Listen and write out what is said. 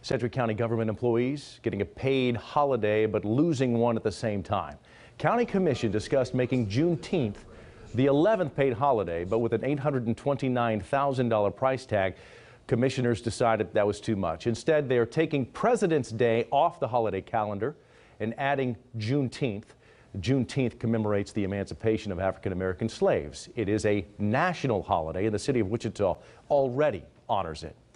Sedgwick County government employees getting a paid holiday but losing one at the same time. County Commission discussed making Juneteenth the 11th paid holiday, but with an $829,000 price tag. Commissioners decided that was too much. Instead, they are taking President's Day off the holiday calendar and adding Juneteenth. Juneteenth commemorates the emancipation of African-American slaves. It is a national holiday, and the city of Wichita already honors it.